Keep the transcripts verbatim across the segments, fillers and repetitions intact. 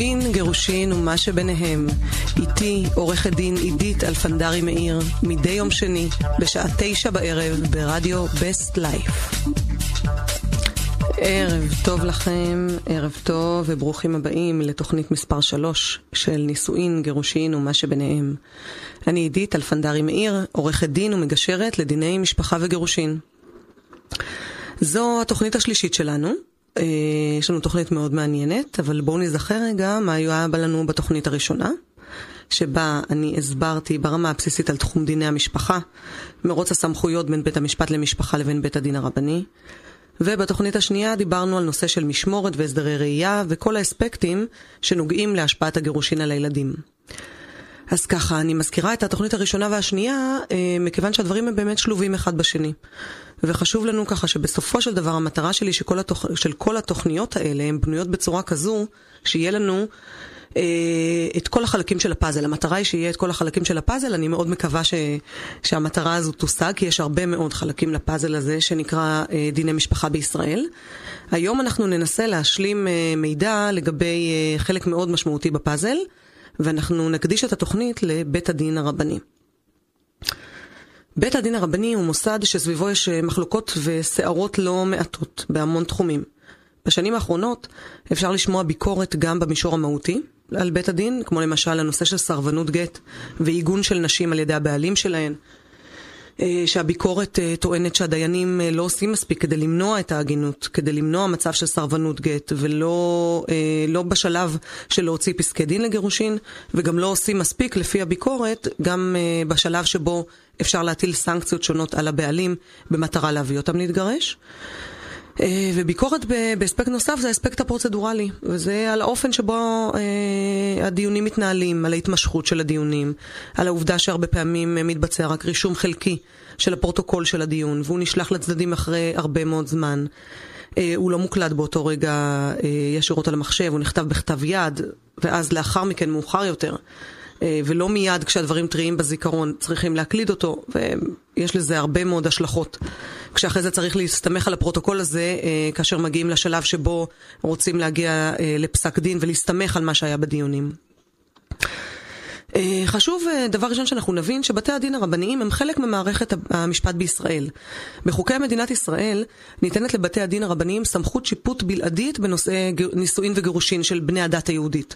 נישואין, גירושין ומה שביניהם. איתי עורכת דין עידית אלפנדרי מאיר, מדי יום שני בשעה תשע בערב ברדיו בסט לייף. ערב טוב לכם, ערב טוב וברוכים הבאים לתוכנית מספר שלוש של נישואין, גירושין ומה שביניהם. אני עידית אלפנדרי מאיר, עורכת דין ומגשרת לדיני משפחה וגירושין. זו התוכנית השלישית שלנו. יש לנו תוכנית מאוד מעניינת, אבל בואו נזכר רגע מה היה לנו בתוכנית הראשונה, שבה אני הסברתי ברמה הבסיסית על תחום דיני המשפחה, מרוץ הסמכויות בין בית המשפט למשפחה לבין בית הדין הרבני. ובתוכנית השנייה דיברנו על נושא של משמורת והסדרי ראייה וכל האספקטים שנוגעים להשפעת הגירושין על הילדים. אז ככה, אני מזכירה את התוכנית הראשונה והשנייה, מכיוון שהדברים הם באמת שלובים אחד בשני. וחשוב לנו ככה שבסופו של דבר המטרה שלי שכל התוכ... של כל התוכניות האלה הן בנויות בצורה כזו שיהיה לנו אה, את כל החלקים של הפאזל. המטרה היא שיהיה את כל החלקים של הפאזל. אני מאוד מקווה ש... שהמטרה הזו תושג, כי יש הרבה מאוד חלקים לפאזל הזה שנקרא אה, דיני משפחה בישראל. היום אנחנו ננסה להשלים אה, מידע לגבי אה, חלק מאוד משמעותי בפאזל, ואנחנו נקדיש את התוכנית לבית הדין הרבני. בית הדין הרבני הוא מוסד שסביבו יש מחלוקות וסערות לא מעטות בהמון תחומים. בשנים האחרונות אפשר לשמוע ביקורת גם במישור המהותי על בית הדין, כמו למשל הנושא של סרבנות גט ועיגון של נשים על ידי הבעלים שלהן, שהביקורת טוענת שהדיינים לא עושים מספיק כדי למנוע את ההגינות, כדי למנוע מצב של סרבנות גט, ולא לא בשלב של להוציא פסקי דין לגירושין, וגם לא עושים מספיק לפי הביקורת, גם בשלב שבו אפשר להטיל סנקציות שונות על הבעלים במטרה להביא אותם להתגרש. וביקורת באספקט נוסף זה האספקט הפרוצדורלי, וזה על האופן שבו אה, הדיונים מתנהלים, על ההתמשכות של הדיונים, על העובדה שהרבה פעמים מתבצע רק רישום חלקי של הפרוטוקול של הדיון, והוא נשלח לצדדים אחרי הרבה מאוד זמן. אה, הוא לא מוקלט באותו רגע אה, ישירות על המחשב, הוא נכתב בכתב יד, ואז לאחר מכן מאוחר יותר, ולא מיד כשהדברים טריים בזיכרון צריכים להקליד אותו, ויש לזה הרבה מאוד השלכות. כשאחרי זה צריך להסתמך על הפרוטוקול הזה, כאשר מגיעים לשלב שבו רוצים להגיע לפסק דין ולהסתמך על מה שהיה בדיונים. חשוב דבר ראשון שאנחנו נבין שבתי הדין הרבניים הם חלק ממערכת המשפט בישראל. בחוקי מדינת ישראל ניתנת לבתי הדין הרבניים סמכות שיפוט בלעדית בנושאי נישואין וגירושין של בני הדת היהודית.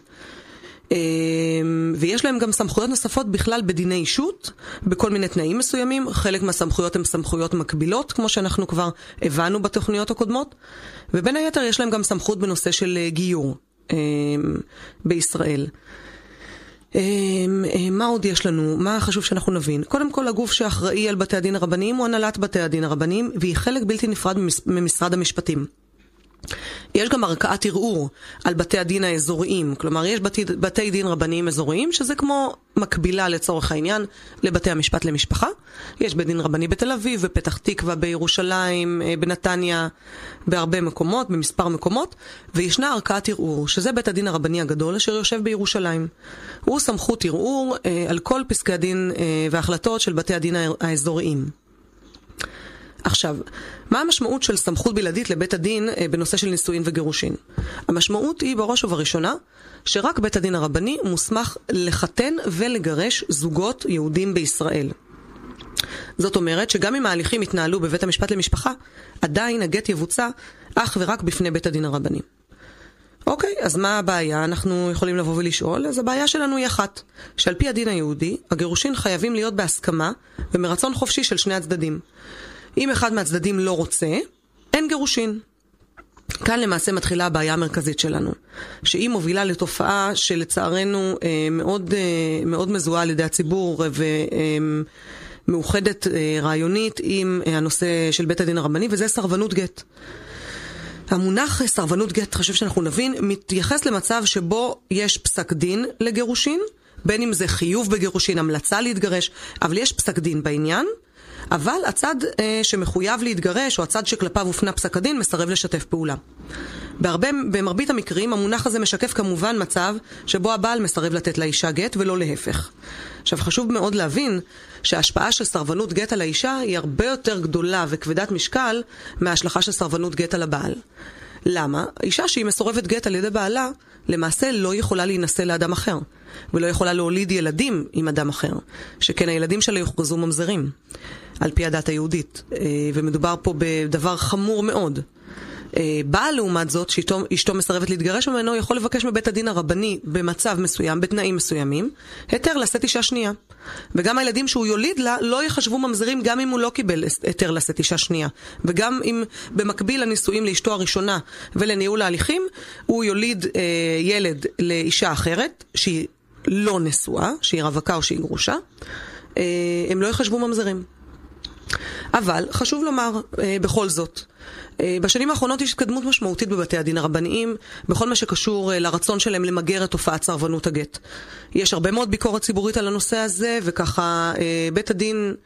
ויש להם גם סמכויות נוספות בכלל בדיני אישות, בכל מיני תנאים מסוימים. חלק מהסמכויות הן סמכויות מקבילות, כמו שאנחנו כבר הבנו בתוכניות הקודמות, ובין היתר יש להם גם סמכות בנושא של גיור בישראל. מה עוד יש לנו? מה חשוב שאנחנו נבין? קודם כל, הגוף שאחראי על בתי הדין הרבניים הוא הנהלת בתי הדין הרבניים, והיא חלק בלתי נפרד ממשרד המשפטים. יש גם ערכאת ערעור על בתי הדין האזוריים, כלומר יש בתי, בתי דין רבניים אזוריים, שזה כמו מקבילה לצורך העניין לבתי המשפט למשפחה. יש בית דין רבני בתל אביב, בפתח תקווה, בירושלים, בנתניה, בהרבה מקומות, במספר מקומות, וישנה ערכאת ערעור, שזה בית הדין הרבני הגדול אשר יושב בירושלים. הוא סמכות ערעור אה, על כל פסקי הדין אה, וההחלטות של בתי הדין האזוריים. עכשיו, מה המשמעות של סמכות בלעדית לבית הדין בנושא של נישואין וגירושין? המשמעות היא בראש ובראשונה שרק בית הדין הרבני מוסמך לחתן ולגרש זוגות יהודים בישראל. זאת אומרת שגם אם ההליכים יתנהלו בבית המשפט למשפחה, עדיין הגט יבוצע אך ורק בפני בית הדין הרבני. אוקיי, אז מה הבעיה? אנחנו יכולים לבוא ולשאול. אז הבעיה שלנו היא אחת, שעל פי הדין היהודי, הגירושין חייבים להיות בהסכמה ומרצון חופשי של שני הצדדים. אם אחד מהצדדים לא רוצה, אין גירושין. כאן למעשה מתחילה הבעיה המרכזית שלנו, שהיא מובילה לתופעה שלצערנו מאוד, מאוד מזוהה על ידי הציבור ומאוחדת רעיונית עם הנושא של בית הדין הרבני, וזה סרבנות גט. המונח סרבנות גט, חשוב שאנחנו נבין, מתייחס למצב שבו יש פסק דין לגירושין, בין אם זה חיוב בגירושין, המלצה להתגרש, אבל יש פסק דין בעניין, אבל הצד אה, שמחויב להתגרש, או הצד שכלפיו הופנה פסק הדין, מסרב לשתף פעולה. בהרבה, במרבית המקרים, המונח הזה משקף כמובן מצב שבו הבעל מסרב לתת לאישה גט ולא להפך. עכשיו, חשוב מאוד להבין שההשפעה של סרבנות גט על האישה היא הרבה יותר גדולה וכבדת משקל מההשלכה של סרבנות גט על הבעל. למה? אישה שהיא מסורבת גט על ידי בעלה, למעשה לא יכולה להינשא לאדם אחר, ולא יכולה להוליד ילדים עם אדם אחר, שכן הילדים שלה יוכרזו ממזרים, על פי הדת היהודית, ומדובר פה בדבר חמור מאוד. בעל לעומת זאת, שאשתו מסרבת להתגרש ממנו, יכול לבקש מבית הדין הרבני במצב מסוים, בתנאים מסוימים, היתר לשאת אישה שנייה. וגם הילדים שהוא יוליד לה לא יחשבו ממזרים גם אם הוא לא קיבל היתר לשאת אישה שנייה. וגם אם במקביל לנישואים לאשתו הראשונה ולניהול ההליכים, הוא יוליד אה, ילד לאישה אחרת, שהיא לא נשואה, שהיא רווקה או שהיא גרושה, אה, הם לא יחשבו ממזרים. אבל חשוב לומר אה, בכל זאת, בשנים האחרונות יש התקדמות משמעותית בבתי הדין הרבניים, בכל מה שקשור לרצון שלהם למגר את תופעת סרבנות הגט. יש הרבה מאוד ביקורת ציבורית על הנושא הזה, וככה בית הדין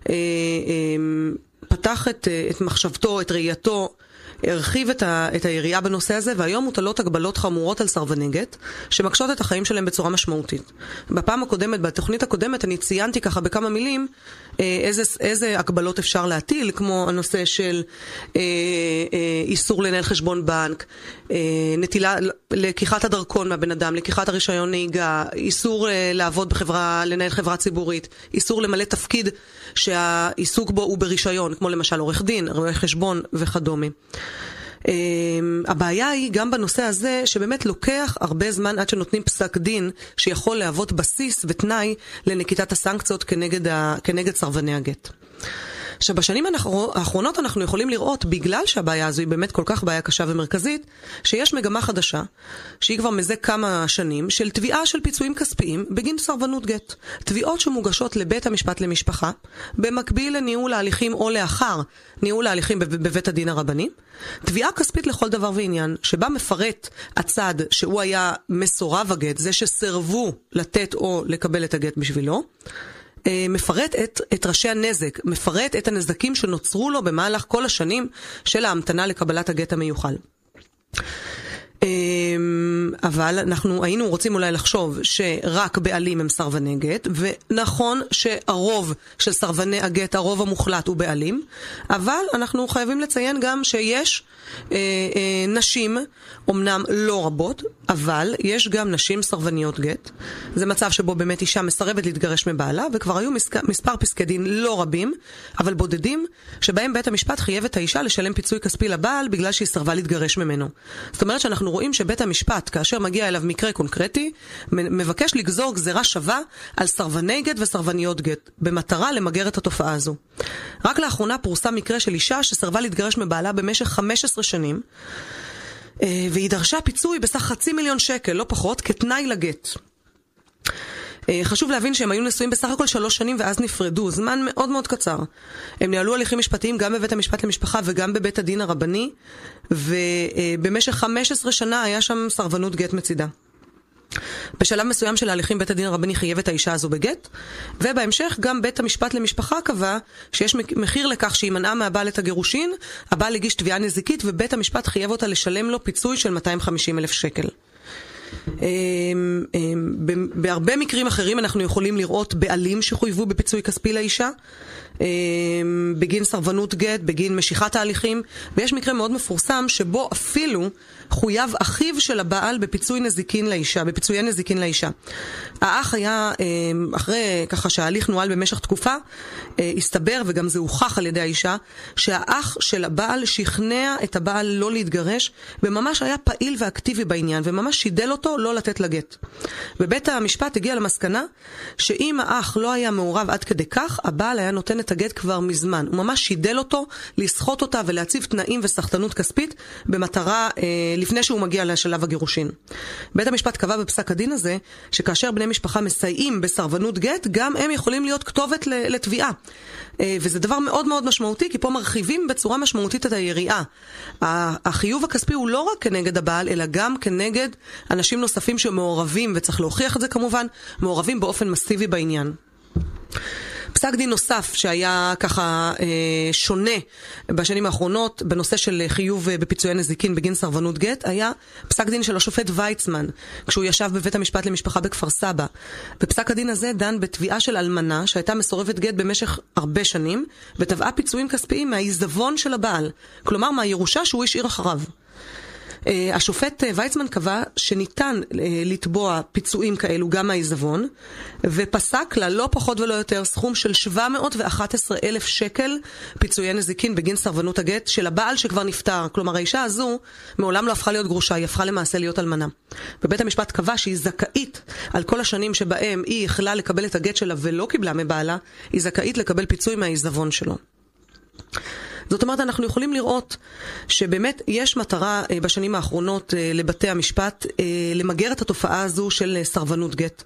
פתח את, את מחשבתו, את ראייתו, הרחיב את, ה, את היריעה בנושא הזה, והיום מוטלות הגבלות חמורות על סרבני גט, שמקשות את החיים שלהם בצורה משמעותית. בפעם הקודמת, בתוכנית הקודמת, אני ציינתי ככה בכמה מילים, איזה, איזה הגבלות אפשר להטיל, כמו הנושא של אה, אה, איסור לנהל חשבון בנק, אה, נטילה, לקיחת הדרכון מהבן אדם, לקיחת הרישיון נהיגה, איסור אה, לעבוד בחברה, לנהל חברה ציבורית, איסור למלא תפקיד שהעיסוק בו הוא ברישיון, כמו למשל עורך דין, רואה חשבון וכדומה. Uh, הבעיה היא גם בנושא הזה שבאמת לוקח הרבה זמן עד שנותנים פסק דין שיכול להוות בסיס ותנאי לנקיטת הסנקציות כנגד, ה, כנגד סרבני הגט. עכשיו, בשנים האחרונות אנחנו יכולים לראות, בגלל שהבעיה הזו היא באמת כל כך בעיה קשה ומרכזית, שיש מגמה חדשה, שהיא כבר מזה כמה שנים, של תביעה של פיצויים כספיים בגין סרבנות גט. תביעות שמוגשות לבית המשפט למשפחה, במקביל לניהול ההליכים או לאחר ניהול ההליכים בבית הדין הרבני, תביעה כספית לכל דבר ועניין, שבה מפרט הצד שהוא היה מסורב הגט, זה שסרבו לתת או לקבל את הגט בשבילו, מפרט את, את ראשי הנזק, מפרט את הנזקים שנוצרו לו במהלך כל השנים של ההמתנה לקבלת הגט המיוחל. אבל אנחנו היינו רוצים אולי לחשוב שרק בעלים הם סרבני גט, ונכון שהרוב של סרבני הגט, הרוב המוחלט הוא בעלים, אבל אנחנו חייבים לציין גם שיש אה, אה, נשים, אמנם לא רבות, אבל יש גם נשים סרבניות גט. זה מצב שבו באמת אישה מסרבת להתגרש מבעלה, וכבר היו מספר, מספר פסקי דין לא רבים, אבל בודדים, שבהם בית המשפט חייב את האישה לשלם פיצוי כספי לבעל בגלל שהיא סרבה להתגרש ממנו. זאת אומרת שאנחנו רואים שבית המשפט, כאשר מגיע אליו מקרה קונקרטי, מבקש לגזור גזירה שווה על סרבני גט וסרבניות גט, במטרה למגר את התופעה הזו. רק לאחרונה פורסם מקרה של אישה שסרבה להתגרש מבעלה במשך חמש עשרה שנים, והיא דרשה פיצוי בסך חצי מיליון שקל, לא פחות, כתנאי לגט. חשוב להבין שהם היו נשואים בסך הכל שלוש שנים ואז נפרדו, זמן מאוד מאוד קצר. הם ניהלו הליכים משפטיים גם בבית המשפט למשפחה וגם בבית הדין הרבני, ובמשך חמש עשרה שנה היה שם סרבנות גט מצידה. בשלב מסוים של ההליכים בית הדין הרבני חייב את האישה הזו בגט, ובהמשך גם בית המשפט למשפחה קבע שיש מחיר לכך שהיא מנעה מהבעל את הגירושין, הבעל הגיש תביעה נזיקית ובית המשפט חייב אותה לשלם לו פיצוי של מאתיים וחמישים אלף שקל. בהרבה מקרים אחרים אנחנו יכולים לראות בעלים שחויבו בפיצוי כספי לאישה בגין סרבנות גט, בגין משיכת ההליכים, ויש מקרה מאוד מפורסם שבו אפילו חויב אחיו של הבעל בפיצוי נזיקין לאישה, בפיצויי נזיקין לאישה. האח היה, אחרי ככה שההליך נועל במשך תקופה, הסתבר, וגם זה הוכח על ידי האישה, שהאח של הבעל שכנע את הבעל לא להתגרש, וממש היה פעיל ואקטיבי בעניין, וממש שידל אותו לא לתת לגט. ובית המשפט הגיע למסקנה, שאם האח לא היה מעורב עד כדי כך, הבעל היה נותן את הגט כבר מזמן. הוא ממש שידל אותו, לסחוט אותה ולהציב תנאים וסחטנות כספית, במטרה, לפני שהוא מגיע לשלב הגירושין. בית המשפט קבע בפסק הדין הזה, שכאשר בני משפחה מסייעים בסרבנות גט, גם הם יכולים להיות כתובת לתביעה. וזה דבר מאוד מאוד משמעותי, כי פה מרחיבים בצורה משמעותית את היריעה. החיוב הכספי הוא לא רק כנגד הבעל, אלא גם כנגד אנשים נוספים שמעורבים, וצריך להוכיח את זה כמובן, מעורבים באופן מסיבי בעניין. פסק דין נוסף שהיה ככה אה, שונה בשנים האחרונות בנושא של חיוב בפיצויי נזיקין בגין סרבנות גט, היה פסק דין של השופט ויצמן, כשהוא ישב בבית המשפט למשפחה בכפר סבא. בפסק הדין הזה דן בתביעה של אלמנה שהייתה מסורבת גט במשך הרבה שנים, ותבעה פיצויים כספיים מהעיזבון של הבעל, כלומר מהירושה שהוא השאיר אחריו. השופט ויצמן קבע שניתן לתבוע פיצויים כאלו גם מהעיזבון, ופסק לה לא פחות ולא יותר סכום של שבע מאות ואחת עשרה אלף שקל פיצויי נזיקין בגין סרבנות הגט של הבעל שכבר נפטר. כלומר, האישה הזו מעולם לא הפכה להיות גרושה, היא הפכה למעשה להיות אלמנה. ובית המשפט קבע שהיא זכאית על כל השנים שבהם היא יכלה לקבל את הגט שלה ולא קיבלה מבעלה, היא זכאית לקבל פיצוי מהעיזבון שלו. זאת אומרת, אנחנו יכולים לראות שבאמת יש מטרה בשנים האחרונות לבתי המשפט למגר את התופעה הזו של סרבנות גט.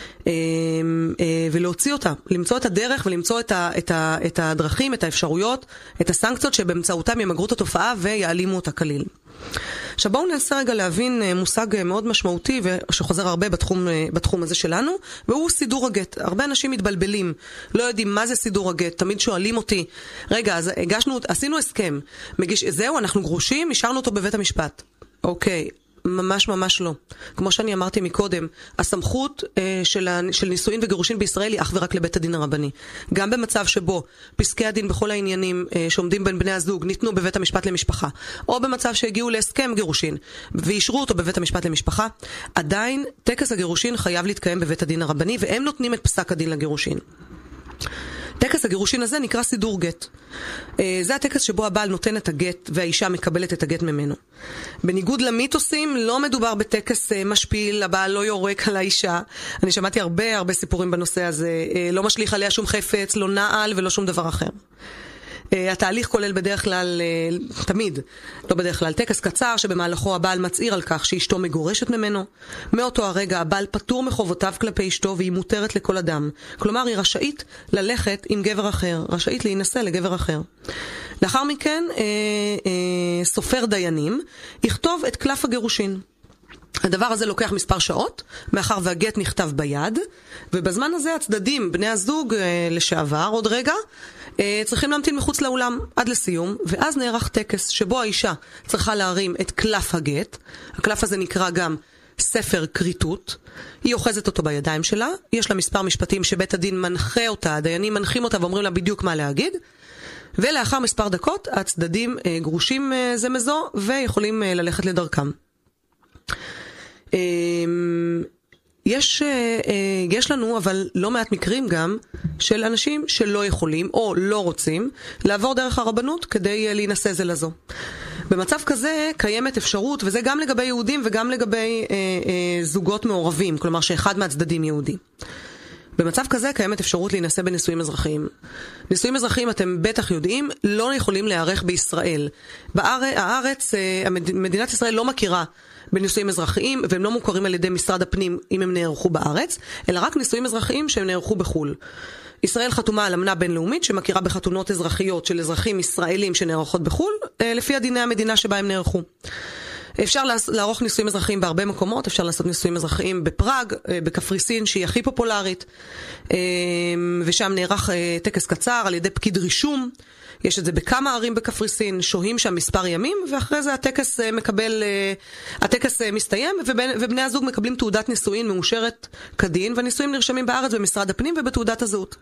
ולהוציא אותה, למצוא את הדרך ולמצוא את, ה, את, ה, את הדרכים, את האפשרויות, את הסנקציות שבאמצעותם ימגרו את התופעה ויעלימו אותה כליל. עכשיו בואו ננסה רגע להבין מושג מאוד משמעותי ושחוזר הרבה בתחום, בתחום הזה שלנו, והוא סידור הגט. הרבה אנשים מתבלבלים, לא יודעים מה זה סידור הגט, תמיד שואלים אותי, רגע, אז הגשנו, עשינו הסכם, מגיש, זהו, אנחנו גרושים, נשארנו אותו בבית המשפט. אוקיי. ממש ממש לא. כמו שאני אמרתי מקודם, הסמכות אה, של, של נישואין וגירושין בישראל היא אך ורק לבית הדין הרבני. גם במצב שבו פסקי הדין בכל העניינים אה, שעומדים בין בני הזוג ניתנו בבית המשפט למשפחה, או במצב שהגיעו להסכם גירושין ואישרו אותו בבית המשפט למשפחה, עדיין טקס הגירושין חייב להתקיים בבית הדין הרבני, והם נותנים את פסק הדין לגירושין. טקס הגירושין הזה נקרא סידור גט. זה הטקס שבו הבעל נותן את הגט והאישה מקבלת את הגט ממנו. בניגוד למיתוסים, לא מדובר בטקס משפיל, הבעל לא יורק על האישה. אני שמעתי הרבה הרבה סיפורים בנושא הזה, לא משליך עליה שום חפץ, לא נעל ולא שום דבר אחר. התהליך כולל בדרך כלל, תמיד, לא בדרך כלל, טקס קצר שבמהלכו הבעל מצהיר על כך שאשתו מגורשת ממנו. מאותו הרגע הבעל פטור מחובותיו כלפי אשתו והיא מותרת לכל אדם. כלומר, היא רשאית ללכת עם גבר אחר, רשאית להינשא לגבר אחר. לאחר מכן, אה, אה, סופר דיינים יכתוב את קלף הגירושין. הדבר הזה לוקח מספר שעות, מאחר והגט נכתב ביד, ובזמן הזה הצדדים, בני הזוג אה, לשעבר, עוד רגע, אה, צריכים להמתין מחוץ לאולם עד לסיום, ואז נערך טקס שבו האישה צריכה להרים את קלף הגט. הקלף הזה נקרא גם ספר קריטות. היא אוחזת אותו בידיים שלה, יש לה מספר משפטים שבית הדין מנחה אותה, הדיינים מנחים אותה ואומרים לה בדיוק מה להגיד, ולאחר מספר דקות הצדדים אה, גרושים אה, זה מזו ויכולים אה, ללכת לדרכם. יש, יש לנו אבל לא מעט מקרים גם של אנשים שלא יכולים או לא רוצים לעבור דרך הרבנות כדי להינשא זה לזו. במצב כזה קיימת אפשרות, וזה גם לגבי יהודים וגם לגבי אה, אה, זוגות מעורבים, כלומר שאחד מהצדדים יהודי. במצב כזה קיימת אפשרות להינשא בנישואים אזרחיים. נישואים אזרחיים, אתם בטח יודעים, לא יכולים להיערך בישראל. בארץ, הארץ, מדינת ישראל לא מכירה בנישואים אזרחיים, והם לא מוכרים על ידי משרד הפנים אם הם נערכו בארץ, אלא רק נישואים אזרחיים שהם נערכו בחול. ישראל חתומה על אמנה בינלאומית שמכירה בחתונות אזרחיות של אזרחים ישראלים שנערכות בחול, לפי הדיני המדינה שבה הם נערכו. אפשר לערוך נישואים אזרחיים בהרבה מקומות, אפשר לעשות נישואים אזרחיים בפראג, בקפריסין שהיא הכי פופולרית, ושם נערך טקס קצר על ידי פקיד רישום. יש את זה בכמה ערים בקפריסין, שוהים שם מספר ימים, ואחרי זה הטקס מקבל, הטקס מסתיים, ובני הזוג מקבלים תעודת נישואין מאושרת כדין, והנישואים נרשמים בארץ במשרד הפנים ובתעודת הזהות.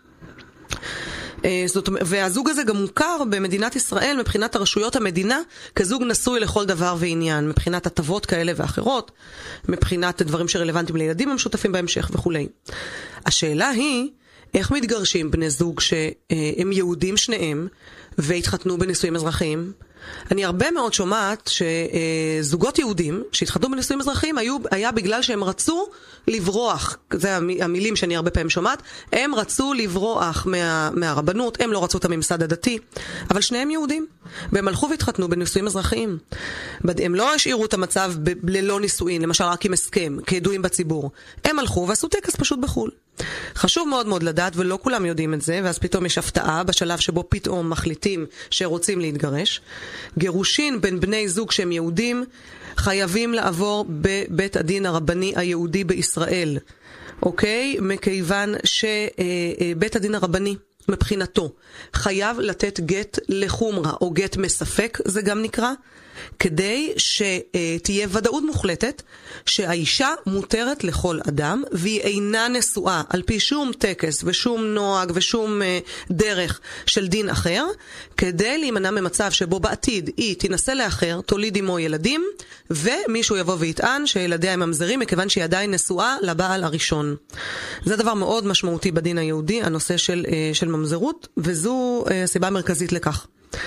והזוג הזה גם מוכר במדינת ישראל מבחינת הרשויות המדינה כזוג נשוי לכל דבר ועניין, מבחינת הטבות כאלה ואחרות, מבחינת דברים שרלוונטיים לילדים המשותפים בהמשך וכו'. השאלה היא איך מתגרשים בני זוג שהם יהודים שניהם והתחתנו בנישואים אזרחיים. אני הרבה מאוד שומעת שזוגות יהודים שהתחתנו בנישואים אזרחיים היו, היה בגלל שהם רצו לברוח, זה המילים שאני הרבה פעמים שומעת, הם רצו לברוח מה, מהרבנות, הם לא רצו את הממסד הדתי, אבל שניהם יהודים, והם הלכו והתחתנו בנישואים אזרחיים. הם לא השאירו את המצב ב- ללא נישואין, למשל רק עם הסכם, כידועים בציבור. הם הלכו ועשו טקס פשוט בחול. חשוב מאוד מאוד לדעת, ולא כולם יודעים את זה, ואז פתאום יש הפתעה בשלב שבו פתאום מחליטים שרוצים להתגרש. גירושין בין בני זוג שהם יהודים חייבים לעבור בבית הדין הרבני היהודי בישראל. אוקיי? מכיוון שבית הדין הרבני מבחינתו חייב לתת גט לחומרה, או גט מספק, זה גם נקרא, כדי שתהיה ודאות מוחלטת שהאישה מותרת לכל אדם, והיא אינה נשואה על פי שום טקס ושום נוהג ושום דרך של דין אחר, כדי להימנע ממצב שבו בעתיד היא תנסה לאחר, תוליד עמו ילדים, ומישהו יבוא ויטען שילדיה הם ממזרים, מכיוון שהיא עדיין נשואה לבעל הראשון. זה דבר מאוד משמעותי בדין היהודי, הנושא של, של ממזרות, וזו הסיבה המרכזית לכך.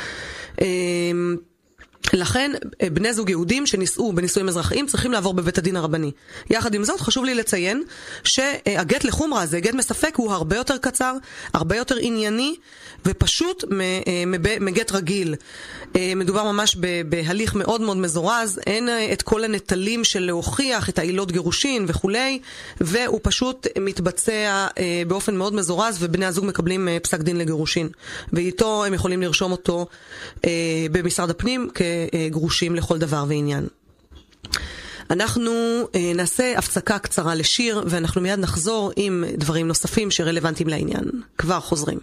לכן בני זוג יהודים שנישאו בנישואים אזרחיים צריכים לעבור בבית הדין הרבני. יחד עם זאת חשוב לי לציין שהגט לחומרה הזה, גט מספק, הוא הרבה יותר קצר, הרבה יותר ענייני ופשוט מגט רגיל. מדובר ממש בהליך מאוד מאוד מזורז, אין את כל הנטלים של להוכיח את העילות גירושין וכולי, והוא פשוט מתבצע באופן מאוד מזורז, ובני הזוג מקבלים פסק דין לגירושין, ואיתו הם יכולים לרשום אותו במשרד הפנים כגרושים לכל דבר ועניין. אנחנו נעשה הפסקה קצרה לשיר, ואנחנו מיד נחזור עם דברים נוספים שרלוונטיים לעניין. כבר חוזרים.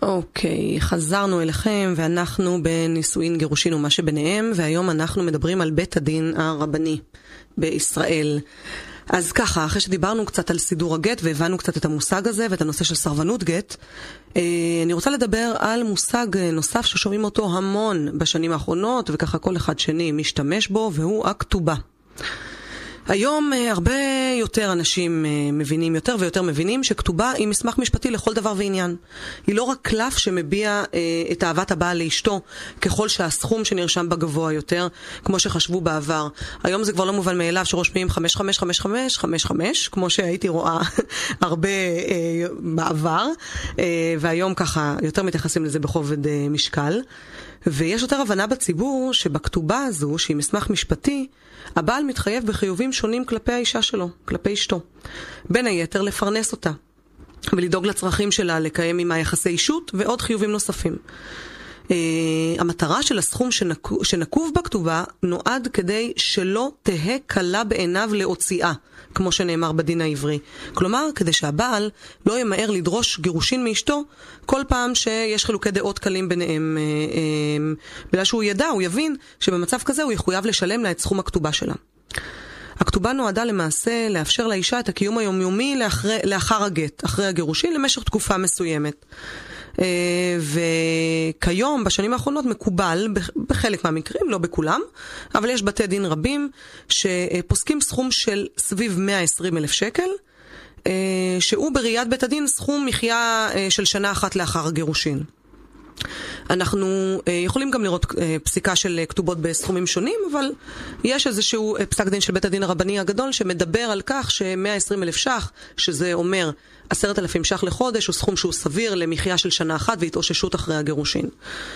אוקיי, okay, חזרנו אליכם ואנחנו בנישואין גירושין ומה שביניהם, והיום אנחנו מדברים על בית הדין הרבני בישראל. אז ככה, אחרי שדיברנו קצת על סידור הגט והבנו קצת את המושג הזה ואת הנושא של סרבנות גט, אני רוצה לדבר על מושג נוסף ששומעים אותו המון בשנים האחרונות, וככה כל אחד שני משתמש בו, והוא הכתובה. היום הרבה יותר אנשים מבינים, יותר ויותר מבינים שכתובה היא מסמך משפטי לכל דבר ועניין. היא לא רק קלף שמביע את אהבת הבעל לאשתו, ככל שהסכום שנרשם בגבוה יותר, כמו שחשבו בעבר. היום זה כבר לא מובן מאליו שרושמים חמש חמש חמש חמש חמש חמש, כמו שהייתי רואה הרבה בעבר, והיום ככה יותר מתייחסים לזה בכובד משקל. ויש יותר הבנה בציבור שבכתובה הזו, שהיא מסמך משפטי, הבעל מתחייב בחיובים שונים כלפי האישה שלו, כלפי אשתו. בין היתר לפרנס אותה, ולדאוג לצרכים שלה, לקיים עמה יחסי אישות, ועוד חיובים נוספים. Uh, המטרה של הסכום שנקוב, שנקוב בכתובה נועד כדי שלא תהה קלה בעיניו להוציאה, כמו שנאמר בדין העברי. כלומר, כדי שהבעל לא ימהר לדרוש גירושין מאשתו כל פעם שיש חילוקי דעות קלים ביניהם, uh, uh, בגלל שהוא ידע, הוא יבין שבמצב כזה הוא יחויב לשלם לה את סכום הכתובה שלה. הכתובה נועדה למעשה לאפשר לאישה את הקיום היומיומי לאחר, לאחר הגט, אחרי הגירושין, למשך תקופה מסוימת. וכיום בשנים האחרונות מקובל בחלק מהמקרים, לא בכולם, אבל יש בתי דין רבים שפוסקים סכום של סביב מאה ועשרים אלף שקל, שהוא בראיית בית הדין סכום מחיה של שנה אחת לאחר הגירושין. אנחנו יכולים גם לראות פסיקה של כתובות בסכומים שונים, אבל יש איזשהו פסק דין של בית הדין הרבני הגדול שמדבר על כך ש-מאה ועשרים אלף ש"ח, שזה אומר עשרת אלפים ש"ח לחודש, הוא סכום שהוא סביר למחיה של שנה אחת והתאוששות אחרי הגירושין.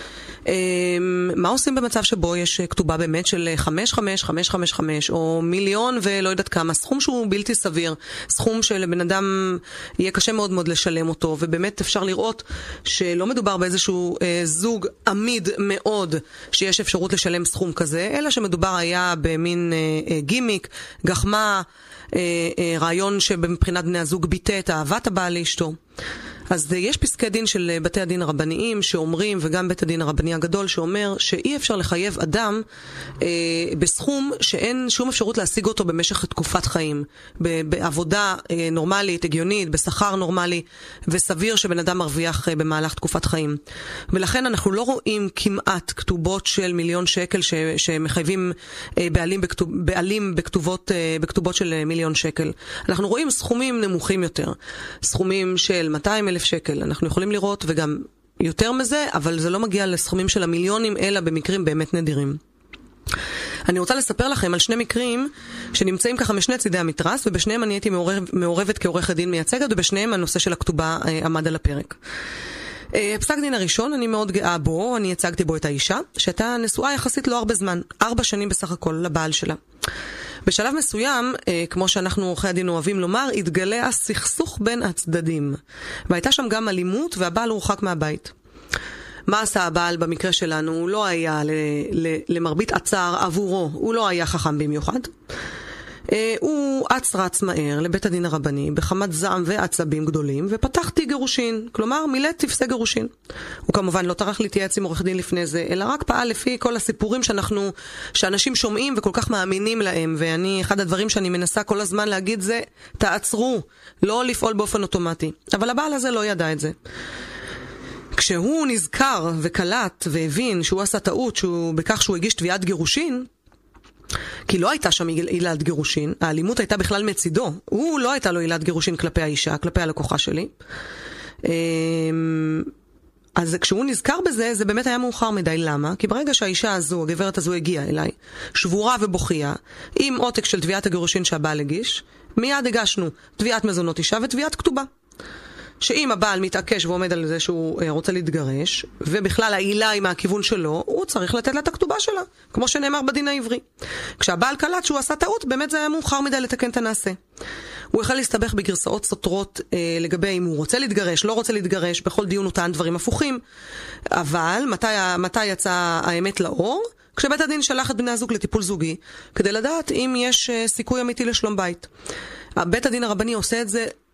מה עושים במצב שבו יש כתובה באמת של חמש חמש חמש חמש חמש או מיליון ולא יודעת כמה, סכום שהוא בלתי סביר, סכום שלבן אדם יהיה קשה מאוד מאוד לשלם אותו, ובאמת אפשר לראות שלא מדובר באיזשהו אה, זוג עמיד מאוד שיש אפשרות לשלם סכום כזה, אלא שמדובר היה במין אה, אה, גימיק, גחמה, אה, אה, רעיון שבמבחינת בני הזוג ביטא את אהבת הבעל לאשתו. אז יש פסקי דין של בתי הדין הרבניים שאומרים, וגם בית הדין הרבני הגדול שאומר, שאי אפשר לחייב אדם אה, בסכום שאין שום אפשרות להשיג אותו במשך תקופת חיים. בעבודה אה, נורמלית, הגיונית, בשכר נורמלי וסביר שבן אדם מרוויח אה, במהלך תקופת חיים. ולכן אנחנו לא רואים כמעט כתובות של מיליון שקל ש, שמחייבים אה, בעלים, בכתוב, בעלים בכתובות, אה, בכתובות של מיליון שקל. אנחנו רואים סכומים נמוכים יותר. סכומים של מאתיים אלף שקל. אנחנו יכולים לראות וגם יותר מזה, אבל זה לא מגיע לסכומים של המיליונים, אלא במקרים באמת נדירים. אני רוצה לספר לכם על שני מקרים שנמצאים ככה משני צידי המתרס, ובשניהם אני הייתי מעורב, מעורבת כעורכת דין מייצגת, ובשניהם הנושא של הכתובה אה, עמד על הפרק. אה, פסק דין הראשון, אני מאוד גאה בו, אני הצגתי בו את האישה, שהייתה נשואה יחסית לא הרבה זמן, ארבע שנים בסך הכל לבעל שלה. בשלב מסוים, אה, כמו שאנחנו עורכי הדין אוהבים לומר, התגלה הסכסוך בין הצדדים. והייתה שם גם אלימות, והבעל הורחק מהבית. מה עשה הבעל במקרה שלנו? הוא לא היה ל, ל, למרבית עצר עבורו, הוא לא היה חכם במיוחד. אה, הוא אץ רץ מהר לבית הדין הרבני בחמת זעם ועצבים גדולים, ופתח תיק גירושין, כלומר מילא טפסי גירושין. הוא כמובן לא טרח להתייעץ עם עורך דין לפני זה, אלא רק פעל לפי כל הסיפורים שאנחנו, שאנשים שומעים וכל כך מאמינים להם, ואני, אחד הדברים שאני מנסה כל הזמן להגיד זה, תעצרו, לא לפעול באופן אוטומטי. אבל הבעל הזה לא ידע את זה. כשהוא נזכר וקלט והבין שהוא עשה טעות שהוא, בכך שהוא הגיש תביעת גירושין, כי לא הייתה שם עילת גירושין, האלימות הייתה בכלל מצידו, הוא לא הייתה לו עילת גירושין כלפי האישה, כלפי הלקוחה שלי. אז כשהוא נזכר בזה, זה באמת היה מאוחר מדי. למה? כי ברגע שהאישה הזו, הגברת הזו הגיעה אליי, שבורה ובוכייה, עם עותק של תביעת הגירושין שהבעל הגיש, מיד הגשנו תביעת מזונות אישה ותביעת כתובה. שאם הבעל מתעקש ועומד על זה שהוא רוצה להתגרש, ובכלל העילה היא מהכיוון שלו, הוא צריך לתת לה את הכתובה שלה, כמו שנאמר בדין העברי. כשהבעל קלט שהוא עשה טעות, באמת זה היה מאוחר מדי לתקן את הנעשה. הוא החל להסתבך בגרסאות סותרות אה, לגבי אם הוא רוצה להתגרש, לא רוצה להתגרש, בכל דיון הוא טען דברים הפוכים. אבל מתי, מתי יצא האמת לאור? כשבית הדין שלח את בני הזוג לטיפול זוגי, כדי לדעת אם יש אה, סיכוי אמיתי לשלום בית. בית הדין הרבני עושה את זה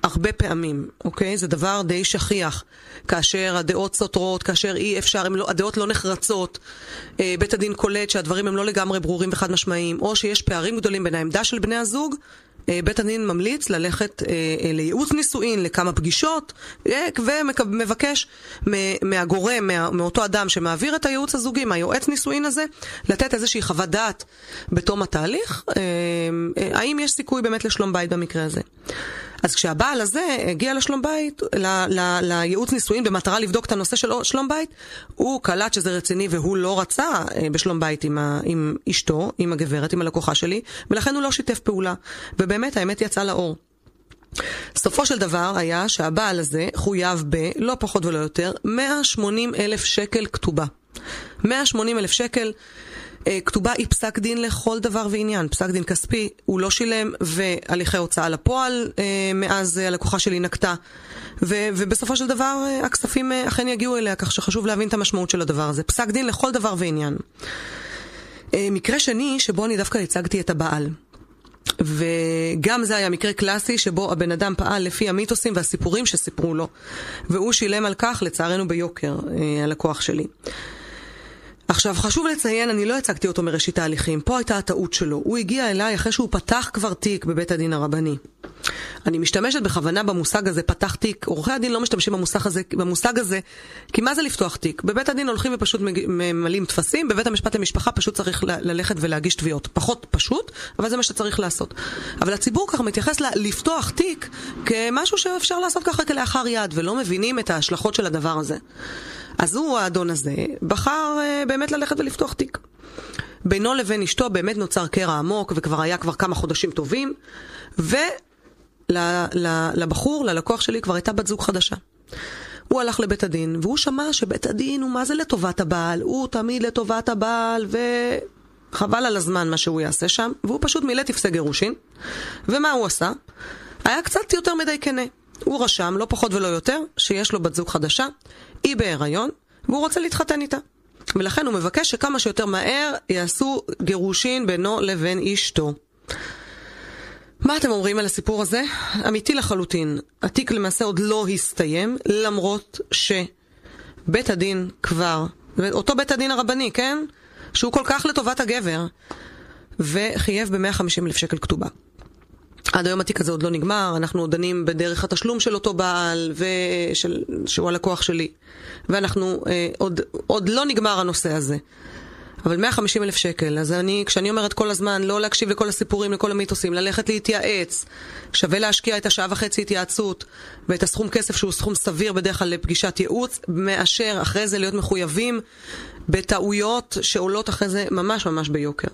הרבה פעמים, אוקיי? זה דבר די שכיח, כאשר הדעות סותרות, כאשר אי אפשר, לא, הדעות לא נחרצות, אה, בית הדין קולט שהדברים הם לא לגמרי ברורים וחד משמעיים, או שיש פערים גדולים בין העמדה של בני הזוג, אה, בית הדין ממליץ ללכת אה, אה, לייעוץ נישואין, לכמה פגישות, אה, ומבקש מהגורם, מה, מאותו אדם שמעביר את הייעוץ הזוגי, מהיועץ נישואין הזה, לתת איזושהי חוות דעת בתום התהליך, אה, אה, האם יש סיכוי באמת לשלום בית במקרה הזה. אז כשהבעל הזה הגיע לשלום בית, ל- ל- לייעוץ נישואין במטרה לבדוק את הנושא של שלום בית, הוא קלט שזה רציני והוא לא רצה בשלום בית עם, ה- עם אשתו, עם הגברת, עם הלקוחה שלי, ולכן הוא לא שיתף פעולה. ובאמת האמת יצאה לאור. סופו של דבר היה שהבעל הזה חויב ב, לא פחות ולא יותר, מאה ושמונים אלף שקל כתובה. מאה ושמונים אלף שקל כתובה היא פסק דין לכל דבר ועניין, פסק דין כספי, הוא לא שילם, והליכי הוצאה לפועל מאז הלקוחה שלי נקטה, ו- ובסופו של דבר הכספים אכן יגיעו אליה, כך שחשוב להבין את המשמעות של הדבר הזה. פסק דין לכל דבר ועניין. מקרה שני שבו אני דווקא הצגתי את הבעל, וגם זה היה מקרה קלאסי שבו הבן אדם פעל לפי המיתוסים והסיפורים שסיפרו לו, והוא שילם על כך לצערנו ביוקר, הלקוח שלי. עכשיו, חשוב לציין, אני לא הצגתי אותו מראשית ההליכים. פה הייתה הטעות שלו. הוא הגיע אליי אחרי שהוא פתח כבר תיק בבית הדין הרבני. אני משתמשת בכוונה במושג הזה, פתח תיק. עורכי הדין לא משתמשים במושג הזה, במושג הזה, כי מה זה לפתוח תיק? בבית הדין הולכים ופשוט ממלאים תפסים, בבית המשפט למשפחה פשוט צריך ללכת ולהגיש תביעות. פחות פשוט, אבל זה מה שצריך לעשות. אבל הציבור ככה מתייחס לפתוח תיק כמשהו שאפשר לעשות ככה כלאחר יד, ולא מבינים את ההשלכות של הדבר הזה. אז הוא, האדון הזה, בחר uh, באמת ללכת ולפתוח תיק. בינו לבין אשתו באמת נוצר קרע עמוק, וכבר היה כבר כמה חודשים טובים, ולבחור, ללקוח שלי, כבר הייתה בת זוג חדשה. הוא הלך לבית הדין, והוא שמע שבית הדין הוא מה זה לטובת הבעל, הוא תמיד לטובת הבעל, וחבל על הזמן מה שהוא יעשה שם, והוא פשוט מילא תפסי גירושין. ומה הוא עשה? היה קצת יותר מדי כנה. הוא רשם, לא פחות ולא יותר, שיש לו בת זוג חדשה, היא בהיריון, והוא רוצה להתחתן איתה. ולכן הוא מבקש שכמה שיותר מהר יעשו גירושין בינו לבין אשתו. מה אתם אומרים על הסיפור הזה? אמיתי לחלוטין. התיק למעשה עוד לא הסתיים, למרות שבית הדין כבר, אותו בית הדין הרבני, כן? שהוא כל כך לטובת הגבר, וחייב ב-מאה וחמישים אלף שקל כתובה. עד היום התיק הזה עוד לא נגמר, אנחנו דנים בדרך התשלום של אותו בעל, ושל, שהוא הלקוח שלי, ואנחנו אה, עוד, עוד לא נגמר הנושא הזה. אבל מאה וחמישים אלף שקל, אז אני, כשאני אומרת כל הזמן, לא להקשיב לכל הסיפורים, לכל המיתוסים, ללכת להתייעץ, שווה להשקיע את השעה וחצי התייעצות, ואת הסכום כסף שהוא סכום סביר בדרך כלל לפגישת ייעוץ, מאשר אחרי זה להיות מחויבים בטעויות שעולות אחרי זה ממש ממש ביוקר.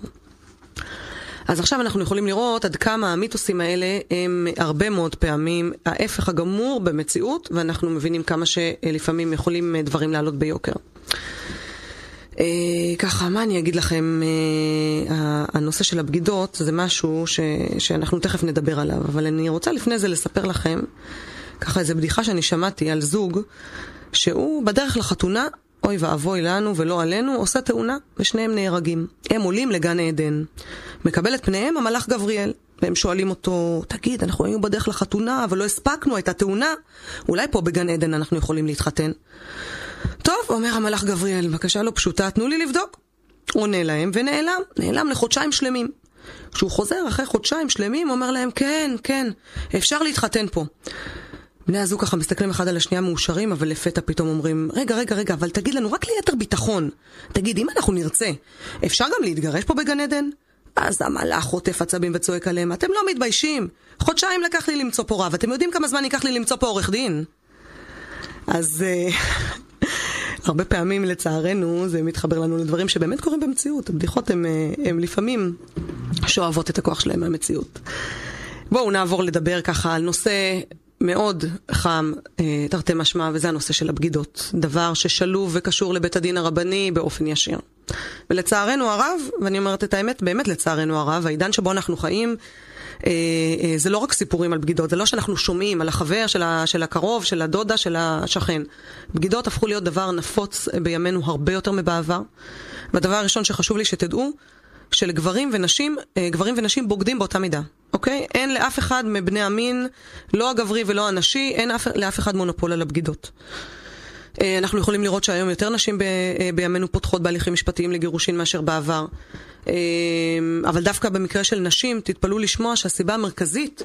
אז עכשיו אנחנו יכולים לראות עד כמה המיתוסים האלה הם הרבה מאוד פעמים ההפך הגמור במציאות, ואנחנו מבינים כמה שלפעמים יכולים דברים לעלות ביוקר. אה, ככה, מה אני אגיד לכם, אה, הנושא של הבגידות זה משהו ש, שאנחנו תכף נדבר עליו, אבל אני רוצה לפני זה לספר לכם, ככה איזו בדיחה שאני שמעתי על זוג, שהוא בדרך לחתונה, אוי ואבוי לנו ולא עלינו, עושה תאונה, ושניהם נהרגים. הם עולים לגן עדן. מקבל את פניהם המלאך גבריאל, והם שואלים אותו, תגיד, אנחנו היינו בדרך לחתונה, אבל לא הספקנו, הייתה תאונה, אולי פה בגן עדן אנחנו יכולים להתחתן. טוב, אומר המלאך גבריאל, בקשה לא פשוטה, תנו לי לבדוק. הוא עונה להם ונעלם, נעלם לחודשיים שלמים. כשהוא חוזר אחרי חודשיים שלמים, אומר להם, כן, כן, אפשר להתחתן פה. בני הזוג ככה מסתכלים אחד על השנייה מאושרים, אבל לפתע פתאום אומרים, רגע, רגע, רגע, אבל תגיד לנו רק ליתר ביטחון. תגיד, אם אנחנו נרצה, אפשר גם להתגרש פה בגן עדן? אז המלאך חוטף עצבים וצועק עליהם, אתם לא מתביישים. חודשיים לקח לי למצוא פה רב, אתם יודעים כמה זמן ייקח לי למצוא פה עורך דין? אז הרבה פעמים לצערנו זה מתחבר לנו לדברים שבאמת קורים במציאות. הבדיחות הם, הם לפעמים שואבות את הכוח שלהם מהמציאות. בואו נעבור לדבר ככה על נושא מאוד חם, תרתי משמע, וזה הנושא של הבגידות. דבר ששלוב וקשור לבית הדין הרבני באופן ישיר. ולצערנו הרב, ואני אומרת את האמת, באמת לצערנו הרב, העידן שבו אנחנו חיים, זה לא רק סיפורים על בגידות, זה לא שאנחנו שומעים על החבר של, ה, של הקרוב, של הדודה, של השכן. בגידות הפכו להיות דבר נפוץ בימינו הרבה יותר מבעבר. והדבר הראשון שחשוב לי שתדעו, שלגברים ונשים, גברים ונשים בוגדים באותה מידה. אוקיי? אוקיי? אין לאף אחד מבני המין, לא הגברי ולא הנשי, אין אף, לאף אחד מונופול על הבגידות. אנחנו יכולים לראות שהיום יותר נשים ב, בימינו פותחות בהליכים משפטיים לגירושין מאשר בעבר. אבל דווקא במקרה של נשים, תתפלאו לשמוע שהסיבה המרכזית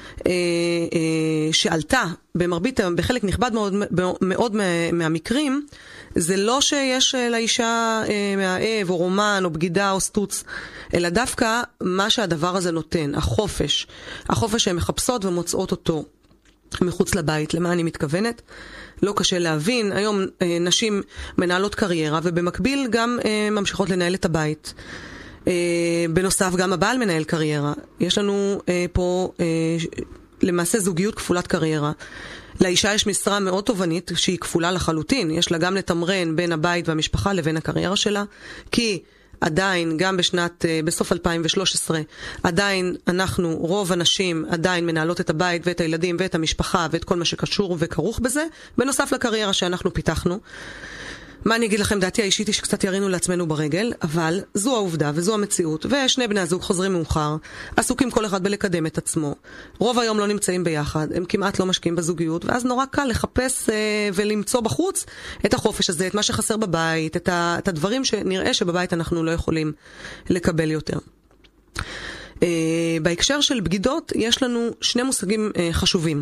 שעלתה במרבית, בחלק נכבד מאוד, מאוד מהמקרים, זה לא שיש לאישה מאהב או רומן או בגידה או סטוץ, אלא דווקא מה שהדבר הזה נותן, החופש. החופש שהן מחפשות ומוצאות אותו מחוץ לבית. למה אני מתכוונת? לא קשה להבין. היום נשים מנהלות קריירה ובמקביל גם ממשיכות לנהל את הבית. בנוסף גם הבעל מנהל קריירה. יש לנו פה למעשה זוגיות כפולת קריירה. לאישה יש משרה מאוד תובנית שהיא כפולה לחלוטין. יש לה גם לתמרן בין הבית והמשפחה לבין הקריירה שלה, כי עדיין, גם בשנת, בסוף אלפיים ושלוש עשרה, עדיין אנחנו, רוב הנשים עדיין מנהלות את הבית ואת הילדים ואת המשפחה ואת כל מה שקשור וכרוך בזה, בנוסף לקריירה שאנחנו פיתחנו. מה אני אגיד לכם, דעתי האישית היא שקצת ירינו לעצמנו ברגל, אבל זו העובדה וזו המציאות, ושני בני הזוג חוזרים מאוחר, עסוקים כל אחד בלקדם את עצמו. רוב היום לא נמצאים ביחד, הם כמעט לא משקיעים בזוגיות, ואז נורא קל לחפש אה, ולמצוא בחוץ את החופש הזה, את מה שחסר בבית, את, ה, את הדברים שנראה שבבית אנחנו לא יכולים לקבל יותר. אה, בהקשר של בגידות, יש לנו שני מושגים אה, חשובים.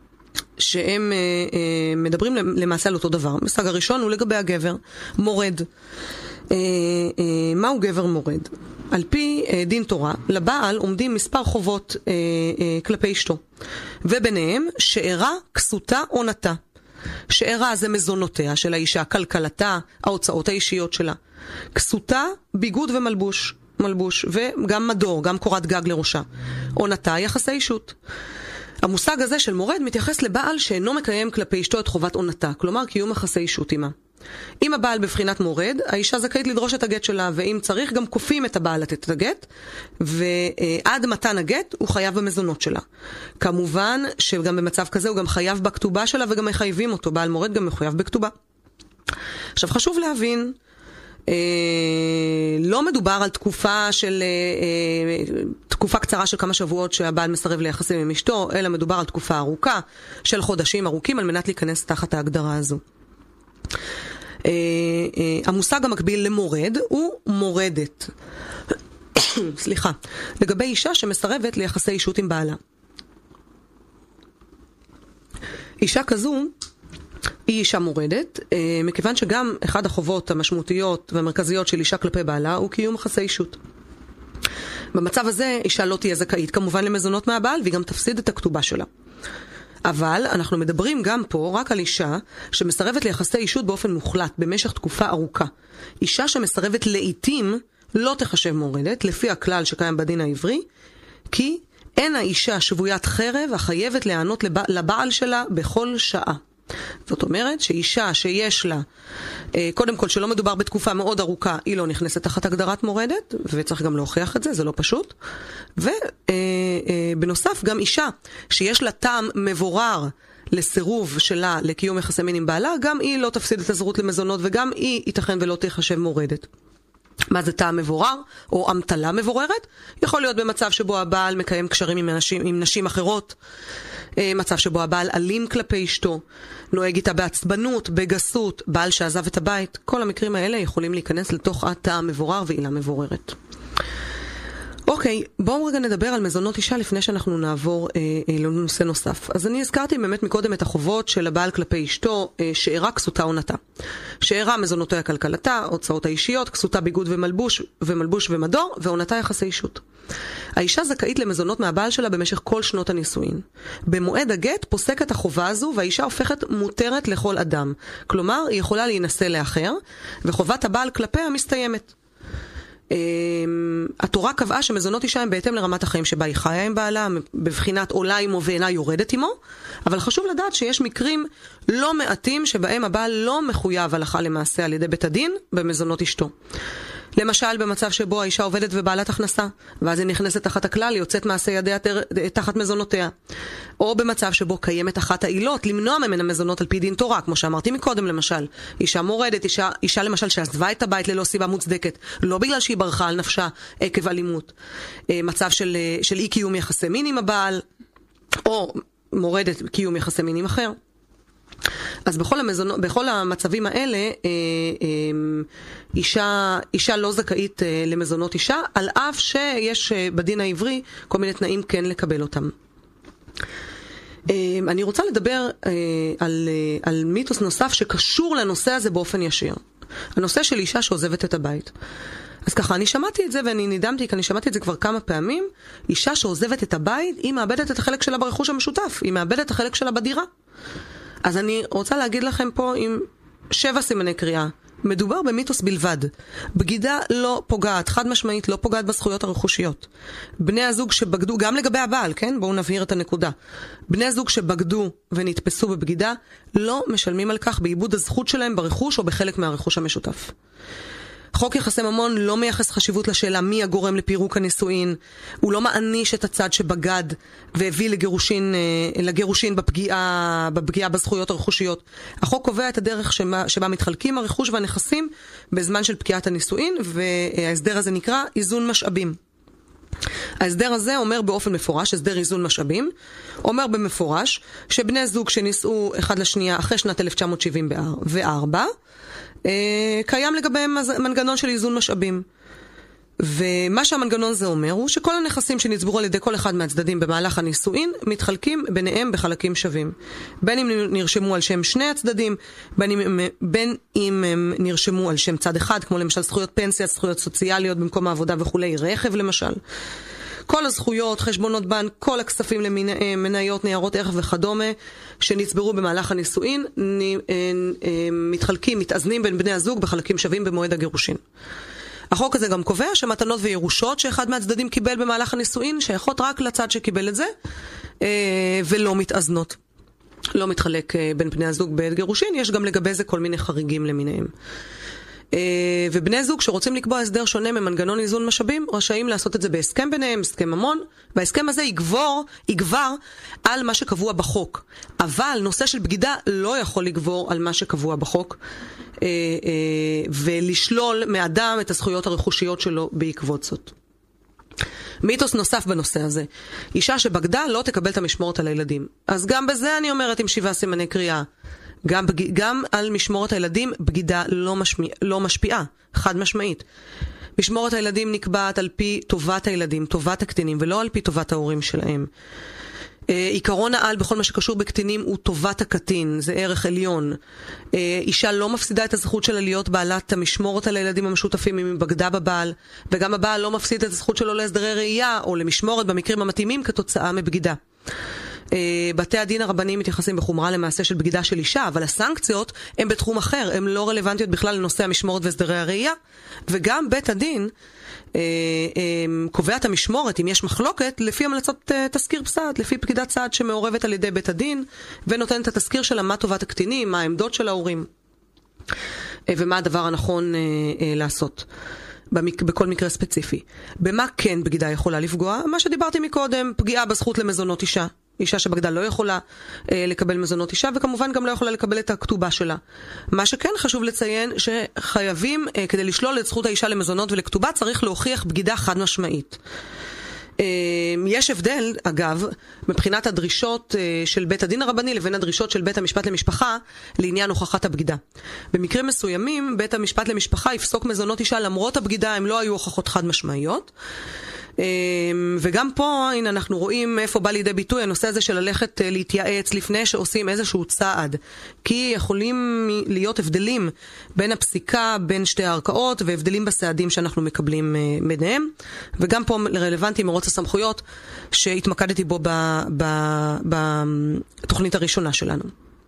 שהם אה, אה, מדברים למעשה על אותו דבר. המושג הראשון הוא לגבי הגבר, מורד. אה, אה, מהו גבר מורד? על פי אה, דין תורה, לבעל עומדים מספר חובות אה, אה, כלפי אשתו. וביניהם, שאירה, כסותה, עונתה. שאירה זה מזונותיה של האישה, כלכלתה, ההוצאות האישיות שלה. כסותה, ביגוד ומלבוש. מלבוש, וגם מדור, גם קורת גג לראשה. עונתה, יחסי אישות. המושג הזה של מורד מתייחס לבעל שאינו מקיים כלפי אשתו את חובת עונתה, כלומר קיום יחסי אישות עמה. אם הבעל בבחינת מורד, האישה זכאית לדרוש את הגט שלה, ואם צריך גם כופים את הבעל לתת את הגט, ועד מתן הגט הוא חייב במזונות שלה. כמובן שגם במצב כזה הוא גם חייב בכתובה שלה, וגם מחייבים אותו, בעל מורד גם מחויב בכתובה. עכשיו חשוב להבין, אה, לא מדובר על תקופה של אה, תקופה קצרה של כמה שבועות שהבעל מסרב ליחסים עם אשתו, אלא מדובר על תקופה ארוכה של חודשים ארוכים על מנת להיכנס תחת ההגדרה הזו. אה, אה, המושג המקביל למורד הוא מורדת. סליחה. לגבי אישה שמסרבת ליחסי אישות עם בעלה. אישה כזו היא אישה מורדת, מכיוון שגם אחד החובות המשמעותיות והמרכזיות של אישה כלפי בעלה הוא קיום יחסי אישות. במצב הזה אישה לא תהיה זכאית כמובן למזונות מהבעל, והיא גם תפסיד את הכתובה שלה. אבל אנחנו מדברים גם פה רק על אישה שמסרבת ליחסי אישות באופן מוחלט במשך תקופה ארוכה. אישה שמסרבת לעתים לא תחשב מורדת, לפי הכלל שקיים בדין העברי, כי אין האישה שבוית חרב החייבת להיענות לבעל שלה בכל שעה. זאת אומרת שאישה שיש לה, קודם כל שלא מדובר בתקופה מאוד ארוכה, היא לא נכנסת תחת הגדרת מורדת, וצריך גם להוכיח את זה, זה לא פשוט. ובנוסף גם אישה שיש לה טעם מבורר לסירוב שלה לקיום יחסי מין עם בעלה, גם היא לא תפסיד את הזכות למזונות, וגם היא ייתכן ולא תחשב מורדת. מה זה טעם מבורר או אמתלה מבוררת? יכול להיות במצב שבו הבעל מקיים קשרים עם נשים, עם נשים אחרות, מצב שבו הבעל אלים כלפי אשתו, נוהג איתה בעצבנות, בגסות, בעל שעזב את הבית. כל המקרים האלה יכולים להיכנס לתוך הטעם מבורר ועילה מבוררת. אוקיי, בואו רגע נדבר על מזונות אישה לפני שאנחנו נעבור אה, אה, לנושא נוסף. אז אני הזכרתי באמת מקודם את החובות של הבעל כלפי אשתו, אה, שאירה, כסותה, עונתה. שאירה מזונותיה כלכלתה, הוצאות האישיות, כסותה ביגוד ומלבוש, ומלבוש ומדור, ועונתה יחסי אישות. האישה זכאית למזונות מהבעל שלה במשך כל שנות הנישואין. במועד הגט פוסקת החובה הזו, והאישה הופכת מותרת לכל אדם. כלומר, היא יכולה להינשא לאחר, וחובת הבעל כלפיה מסתיימת. התורה קבעה שמזונות אישה הם בהתאם לרמת החיים שבה היא חיה עם בעלה, בבחינת עולה עמו ואינה יורדת עמו, אבל חשוב לדעת שיש מקרים לא מעטים שבהם הבעל לא מחויב הלכה למעשה על ידי בית הדין במזונות אשתו. למשל, במצב שבו האישה עובדת ובעלת הכנסה, ואז היא נכנסת תחת הכלל, היא יוצאת מעשה ידיה תחת מזונותיה. או במצב שבו קיימת אחת העילות למנוע ממנה מזונות על פי דין תורה, כמו שאמרתי מקודם למשל. אישה מורדת, אישה, אישה למשל שעזבה את הבית ללא סיבה מוצדקת, לא בגלל שהיא ברחה על נפשה עקב אלימות. מצב של, של אי קיום יחסי מין עם הבעל, או מורדת קיום יחסי מין עם אחר. אז בכל, המזונות, בכל המצבים האלה, אה, אה, אישה, אישה לא זכאית אה, למזונות אישה, על אף שיש אה, בדין העברי כל מיני תנאים כן לקבל אותם. אה, אני רוצה לדבר אה, על, אה, על מיתוס נוסף שקשור לנושא הזה באופן ישיר. הנושא של אישה שעוזבת את הבית. אז ככה, אני שמעתי את זה ואני נדמתי, כי אני שמעתי את זה כבר כמה פעמים. אישה שעוזבת את הבית, היא מאבדת את החלק שלה ברכוש המשותף, היא מאבדת את החלק שלה בדירה. אז אני רוצה להגיד לכם פה עם שבע סימני קריאה. מדובר במיתוס בלבד. בגידה לא פוגעת, חד משמעית לא פוגעת בזכויות הרכושיות. בני הזוג שבגדו, גם לגבי הבעל, כן? בואו נבהיר את הנקודה. בני הזוג שבגדו ונתפסו בבגידה, לא משלמים על כך בעיבוד הזכות שלהם ברכוש או בחלק מהרכוש המשותף. חוק יחסי ממון לא מייחס חשיבות לשאלה מי הגורם לפירוק הנישואין, הוא לא מעניש את הצד שבגד והביא לגירושין, לגירושין בפגיעה, בפגיעה בזכויות הרכושיות. החוק קובע את הדרך שבה, שבה מתחלקים הרכוש והנכסים בזמן של פגיעת הנישואין, וההסדר הזה נקרא איזון משאבים. ההסדר הזה אומר באופן מפורש, הסדר איזון משאבים, אומר במפורש שבני זוג שנישאו אחד לשנייה אחרי שנת אלף תשע מאות שבעים וארבע, קיים לגביהם מנגנון של איזון משאבים. ומה שהמנגנון זה אומר הוא שכל הנכסים שנצברו על ידי כל אחד מהצדדים במהלך הנישואין מתחלקים ביניהם בחלקים שווים. בין אם נרשמו על שם שני הצדדים, בין אם, בין אם הם נרשמו על שם צד אחד, כמו למשל זכויות פנסיה, זכויות סוציאליות במקום העבודה וכולי, רכב למשל. כל הזכויות, חשבונות בנק, כל הכספים למיניהם, מניות, ניירות ערך וכדומה, שנצברו במהלך הנישואין, מתחלקים, מתאזנים בין בני הזוג בחלקים שווים במועד הגירושין. החוק הזה גם קובע שמתנות וירושות שאחד מהצדדים קיבל במהלך הנישואין, שייכות רק לצד שקיבל את זה, ולא מתאזנות. לא מתחלק בין בני הזוג בעת גירושין, יש גם לגבי זה כל מיני חריגים למיניהם. ובני זוג שרוצים לקבוע הסדר שונה ממנגנון איזון משאבים, רשאים לעשות את זה בהסכם ביניהם, הסכם ממון, וההסכם הזה יגבור, יגבר על מה שקבוע בחוק. אבל נושא של בגידה לא יכול לגבור על מה שקבוע בחוק, ולשלול מאדם את הזכויות הרכושיות שלו בעקבות זאת. מיתוס נוסף בנושא הזה. אישה שבגדה לא תקבל את המשמורת על הילדים. אז גם בזה אני אומרת עם שבעה סימני קריאה. גם, גם על משמורת הילדים בגידה לא, משמיע, לא משפיעה, חד משמעית. משמורת הילדים נקבעת על פי טובת הילדים, טובת הקטינים, ולא על פי טובת ההורים שלהם. עיקרון העל בכל מה שקשור בקטינים הוא טובת הקטין, זה ערך עליון. אישה לא מפסידה את הזכות שלה להיות בעלת המשמורת על הילדים המשותפים אם היא בגדה בבעל, וגם הבעל לא מפסיד את הזכות שלו להסדרי ראייה או למשמורת במקרים המתאימים כתוצאה מבגידה. בתי הדין הרבניים מתייחסים בחומרה למעשה של בגידה של אישה, אבל הסנקציות הן בתחום אחר, הן לא רלוונטיות בכלל לנושא המשמורת והסדרי הראייה, וגם בית הדין קובע את המשמורת, אם יש מחלוקת, לפי המלצות תזכיר פסד, לפי פקידת סעד שמעורבת על ידי בית הדין, ונותן את התזכיר שלה מה טובת הקטינים, מה העמדות של ההורים, ומה הדבר הנכון לעשות. בכל מקרה ספציפי. במה כן בגידה יכולה לפגוע? מה שדיברתי מקודם, פגיעה בזכות למזונות אישה. אישה שבגדה לא יכולה אה, לקבל מזונות אישה, וכמובן גם לא יכולה לקבל את הכתובה שלה. מה שכן חשוב לציין, שחייבים, אה, כדי לשלול את זכות האישה למזונות ולכתובה, צריך להוכיח בגידה חד משמעית. יש הבדל, אגב, מבחינת הדרישות של בית הדין הרבני לבין הדרישות של בית המשפט למשפחה לעניין הוכחת הבגידה. במקרים מסוימים, בית המשפט למשפחה יפסוק מזונות אישה למרות הבגידה, הם לא היו הוכחות חד משמעיות. וגם פה, הנה, אנחנו רואים איפה בא לידי ביטוי הנושא הזה של ללכת להתייעץ לפני שעושים איזשהו צעד. כי יכולים להיות הבדלים בין הפסיקה, בין שתי הערכאות, והבדלים בסעדים שאנחנו מקבלים ביניהם. וגם פה רלוונטי מרוץ הסמכויות שהתמקדתי בו בתוכנית הראשונה שלנו.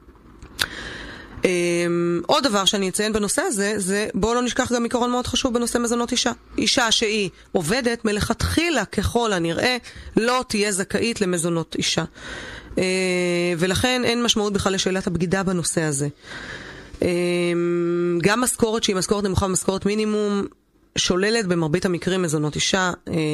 עוד דבר שאני אציין בנושא הזה, זה בואו לא נשכח גם עיקרון מאוד חשוב בנושא מזונות אישה. אישה שהיא עובדת מלכתחילה ככל הנראה לא תהיה זכאית למזונות אישה. ולכן אין משמעות בכלל לשאלת הבגידה בנושא הזה. גם משכורת שהיא משכורת נמוכה ומשכורת מינימום שוללת במרבית המקרים מזונות אישה,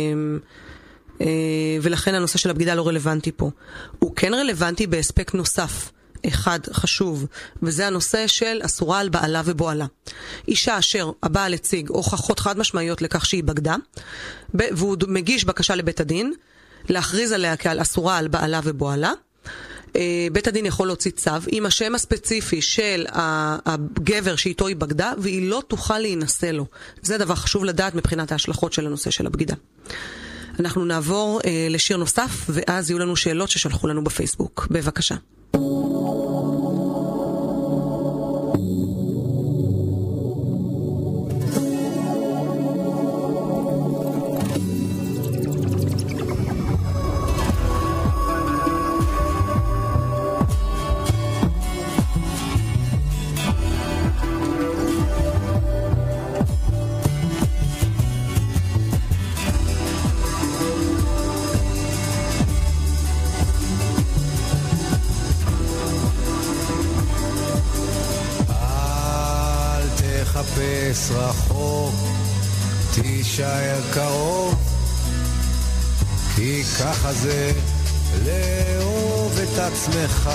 ולכן הנושא של הבגידה לא רלוונטי פה. הוא כן רלוונטי באספקט נוסף, אחד חשוב, וזה הנושא של אסורה על בעלה ובועלה. אישה אשר הבעל הציג הוכחות חד משמעיות לכך שהיא בגדה, והוא מגיש בקשה לבית הדין, להכריז עליה כעל אסורה על בעלה ובועלה, בית הדין יכול להוציא צו עם השם הספציפי של הגבר שאיתו היא בגדה, והיא לא תוכל להינשא לו. זה דבר חשוב לדעת מבחינת ההשלכות של הנושא של הבגידה. אנחנו נעבור אה, לשיר נוסף, ואז יהיו לנו שאלות ששלחו לנו בפייסבוק. בבקשה. רחוק, תישאר קרוב, כי ככה זה לאהוב את עצמך,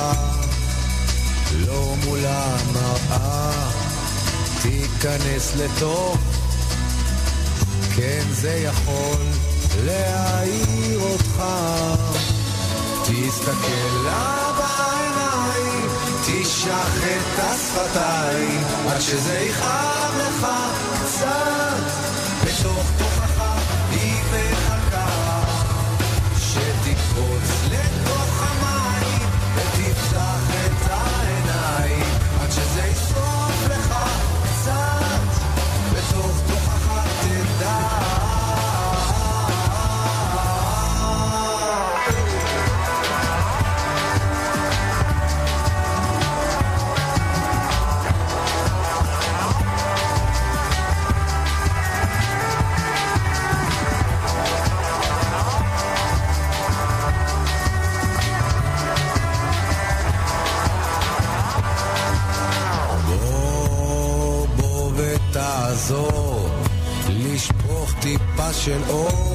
לא מול המראה, תיכנס לתוך, כן זה יכול להעיר אותך, תסתכל לה בעיניים, תשח את השפתיים, עד שזה יכאב לך קצת, בתוך תוכך היא מחכה, שתקפוץ לתוך המים, ותפתח את העיניים, עד שזה ישרוף לך קצת, בתוך תוכך תדע. לשפוך טיפה של אור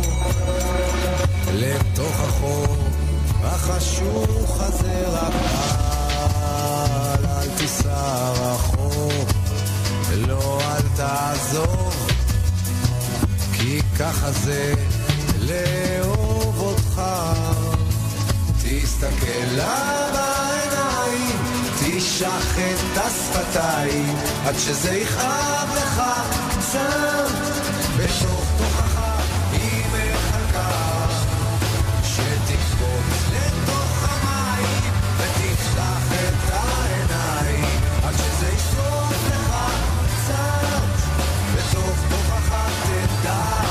לתוך החור החשוך הזה, רק אל, אל תיסע רחוק, לא אל תעזוב, כי ככה זה לאהוב אותך, תסתכל לה בעיניים, תשח את השפתיים, עד שזה יכאב לך קצת, בתוך תוכך היא מחכה, שתקפוץ לתוך המים, ותפתח את העיניים, עד שזה ישרוף לך קצת, בתוך תוכך תדע.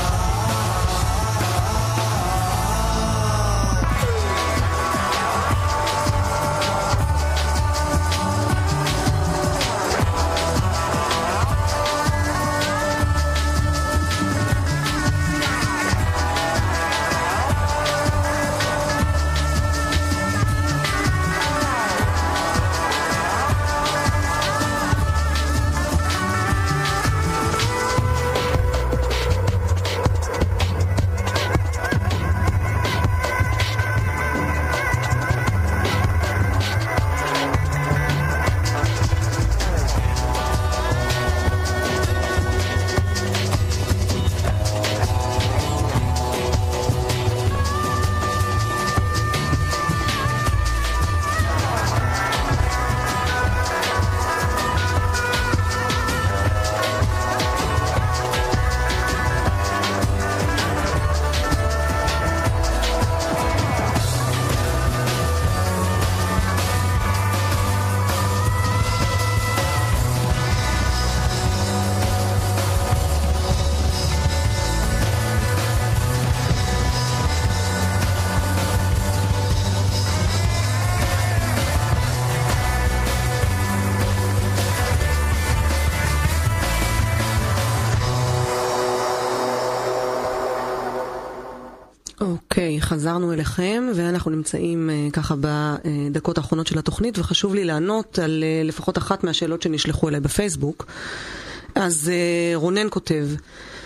אוקיי, חזרנו אליכם, ואנחנו נמצאים uh, ככה בדקות האחרונות של התוכנית, וחשוב לי לענות על uh, לפחות אחת מהשאלות שנשלחו אליי בפייסבוק. אז uh, רונן כותב,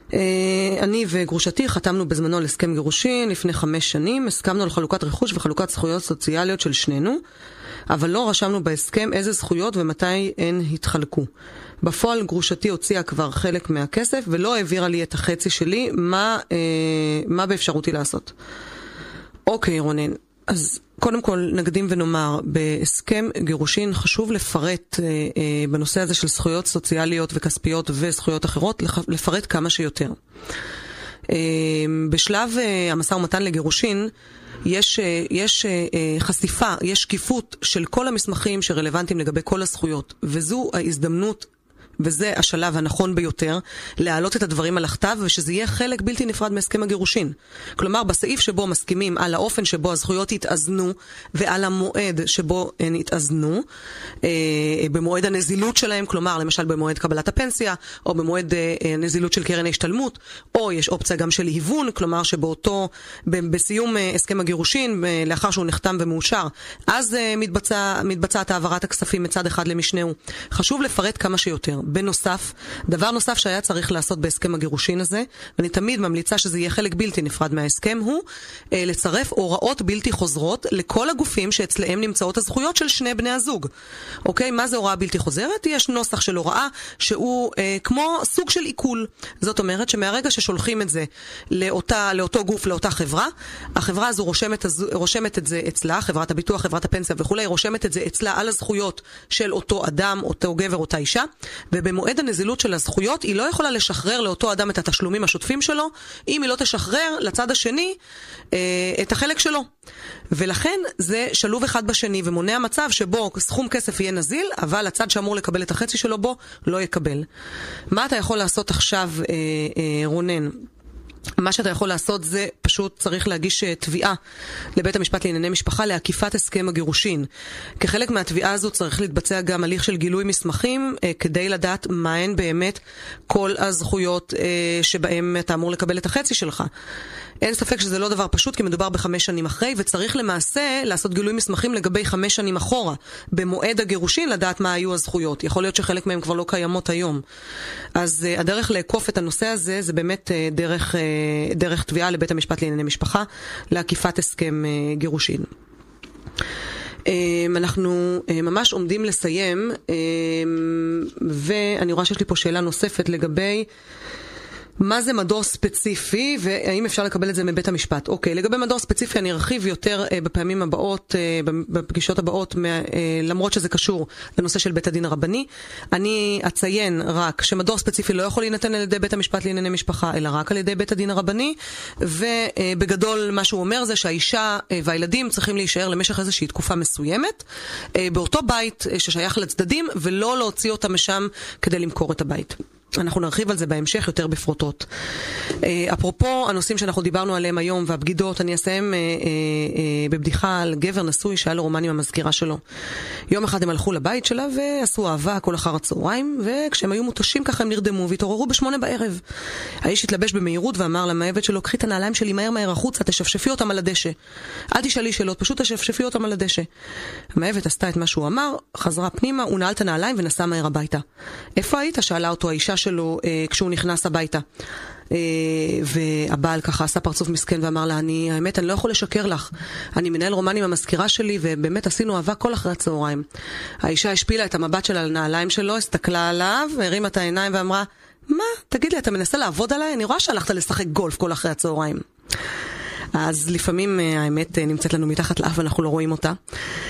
אני וגרושתי חתמנו בזמנו על הסכם גירושין לפני חמש שנים, הסכמנו על חלוקת רכוש וחלוקת זכויות סוציאליות של שנינו, אבל לא רשמנו בהסכם איזה זכויות ומתי הן התחלקו. בפועל גרושתי הוציאה כבר חלק מהכסף ולא העבירה לי את החצי שלי, מה, אה, מה באפשרותי לעשות? אוקיי, רונן, אז קודם כל נקדים ונאמר, בהסכם גירושין חשוב לפרט אה, אה, בנושא הזה של זכויות סוציאליות וכספיות וזכויות אחרות, לפרט כמה שיותר. אה, בשלב אה, המשא ומתן לגירושין, יש, יש חשיפה, יש שקיפות של כל המסמכים שרלוונטיים לגבי כל הזכויות, וזו ההזדמנות, וזה השלב הנכון ביותר, להעלות את הדברים על הכתב, ושזה יהיה חלק בלתי נפרד מהסכם הגירושין. כלומר, בסעיף שבו מסכימים על האופן שבו הזכויות יתאזנו, ועל המועד שבו הן יתאזנו, אה, במועד הנזילות שלהם, כלומר, למשל במועד קבלת הפנסיה, או במועד אה, נזילות של קרן ההשתלמות, או יש אופציה גם של היוון, כלומר שבאותו, ב- בסיום אה, הסכם הגירושין, אה, לאחר שהוא נחתם ומאושר, אז אה, מתבצע, מתבצעת העברת הכספים מצד אחד למשנהו. חשוב לפרט כמה שיותר. בנוסף, דבר נוסף שהיה צריך לעשות בהסכם הגירושין הזה, ואני תמיד ממליצה שזה יהיה חלק בלתי נפרד מההסכם, הוא אה, לצרף הוראות בלתי חוזרות לכל הגופים שאצלהם נמצאות הזכויות של שני בני הזוג. אוקיי? מה זה הוראה בלתי חוזרת? יש נוסח של הוראה שהוא אה, כמו סוג של עיכול. זאת אומרת שמהרגע ששולחים את זה לאותה, לאותו גוף, לאותה חברה, החברה הזו רושמת, רושמת את זה אצלה, חברת הביטוח, חברת הפנסיה וכולי, רושמת את זה אצלה על הזכויות של אותו אדם, אותו גבר, אותה אישה, ובמועד הנזילות של הזכויות היא לא יכולה לשחרר לאותו אדם את התשלומים השוטפים שלו, אם היא לא תשחרר לצד השני אה, את החלק שלו. ולכן זה שלוב אחד בשני ומונע מצב שבו סכום כסף יהיה נזיל, אבל הצד שאמור לקבל את החצי שלו בו לא יקבל. מה אתה יכול לעשות עכשיו, אה, אה, רונן? מה שאתה יכול לעשות זה פשוט צריך להגיש תביעה לבית המשפט לענייני משפחה לעקיפת הסכם הגירושין. כחלק מהתביעה הזו צריך להתבצע גם הליך של גילוי מסמכים אה, כדי לדעת מהן באמת כל הזכויות אה, שבהם אתה אמור לקבל את החצי שלך. אין ספק שזה לא דבר פשוט, כי מדובר בחמש שנים אחרי, וצריך למעשה לעשות גילוי מסמכים לגבי חמש שנים אחורה, במועד הגירושין לדעת מה היו הזכויות. יכול להיות שחלק מהם כבר לא קיימות היום. אז uh, הדרך לעקוף את הנושא הזה, זה באמת uh, דרך, uh, דרך תביעה לבית המשפט לענייני משפחה, לעקיפת הסכם uh, גירושין. Um, אנחנו uh, ממש עומדים לסיים, um, ואני רואה שיש לי פה שאלה נוספת לגבי מה זה מדור ספציפי, והאם אפשר לקבל את זה מבית המשפט? אוקיי, לגבי מדור ספציפי אני ארחיב יותר אה, בפעמים הבאות, אה, בפגישות הבאות, מה, אה, למרות שזה קשור לנושא של בית הדין הרבני. אני אציין רק שמדור ספציפי לא יכול להינתן על ידי בית המשפט לענייני משפחה, אלא רק על ידי בית הדין הרבני, ובגדול מה שהוא אומר זה שהאישה אה, והילדים צריכים להישאר למשך איזושהי תקופה מסוימת, אה, באותו בית אה, ששייך לצדדים, ולא להוציא אותם משם כדי למכור את הבית. אנחנו נרחיב על זה בהמשך יותר בפרוטות. אפרופו הנושאים שאנחנו דיברנו עליהם היום והבגידות, אני אסיים בבדיחה על גבר נשוי שהיה לו רומן עם המזכירה שלו. יום אחד הם הלכו לבית שלה ועשו אהבה כל אחר הצהריים, וכשהם היו מוטשים ככה הם נרדמו והתעוררו בשמונה בערב. האיש התלבש במהירות ואמר למאהבת שלו, קחי את הנעליים שלי מהר מהר החוצה, תשפשפי אותם על הדשא. אל תשאלי שאלות, פשוט תשפשפי אותם על הדשא. המאהבת עשתה את מה שהוא אמר, חזרה פנימה, הוא נעל את הנעליים ונסע מהר הביתה. איפה היית? שאלה אותו האישה שלו אה, כשהוא נכנס הביתה. אה, והבעל ככה עשה פרצוף מסכן ואמר לה, אני, האמת, אני לא יכול לשקר לך. אני מנהל רומן עם המזכירה שלי, ובאמת עשינו אהבה כל אחרי הצהריים. האישה השפילה את המבט שלה על נעליים שלו, הסתכלה עליו, הרימה את העיניים ואמרה, מה? תגיד לי, אתה מנסה לעבוד עליי? אני רואה שהלכת לשחק גולף כל אחרי הצהריים. אז לפעמים האמת נמצאת לנו מתחת לאף ואנחנו לא רואים אותה.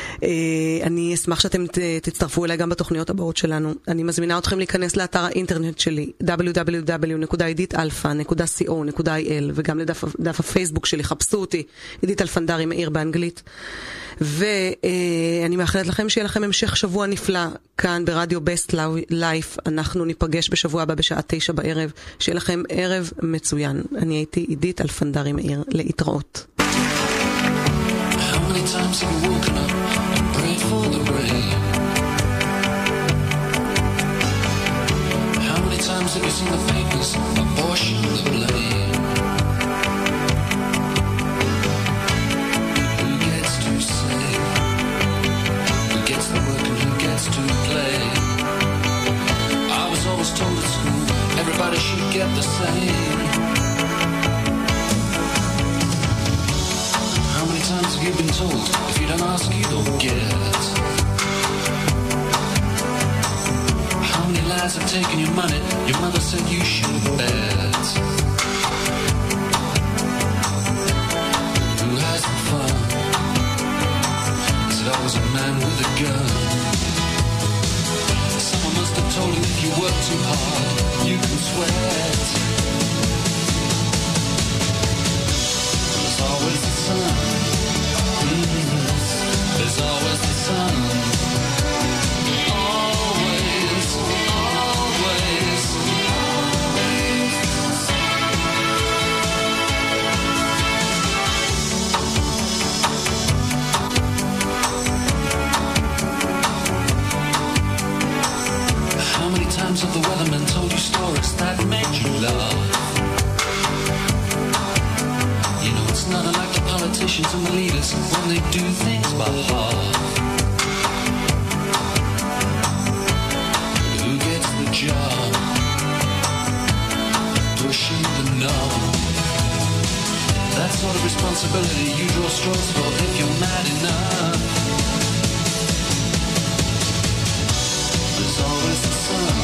אני אשמח שאתם תצטרפו אליי גם בתוכניות הבאות שלנו. אני מזמינה אתכם להיכנס לאתר האינטרנט שלי דאבליו דאבליו דאבליו נקודה עידית אלפה נקודה סי או נקודה איי אל, וגם לדף הפייסבוק שלי, חפשו אותי, עידית אלפנדרי מאיר באנגלית. ואני מאחלת לכם שיהיה לכם המשך שבוע נפלא כאן ברדיו Best Life. אנחנו ניפגש בשבוע הבא בשעה תשע בערב. שיהיה לכם ערב מצוין. אני הייתי עידית אלפנדרי מאיר. להתראות. How many times have you woken up and prayed for the rain? How many times have you seen the fakers apportion the blame? Who gets to say? Who gets the work and who gets to play? I was always told at school everybody should get the same. told, if you don't ask, you don't get. How many lies have taken your money? Your mother said you shouldn't bet. Who has the fun? Is it always a man with a gun? Someone must have told him if you work too hard, you can sweat. There's always the sun. Mm-hmm. There's always the sun. Always, always, always. How many times have the weathermen told you stories that made you laugh? You know it's not unlike the politicians and the leaders when they do things by half. Who gets the job? Pushing the knob. That sort of responsibility you draw straws for if you're mad enough. There's always the sun.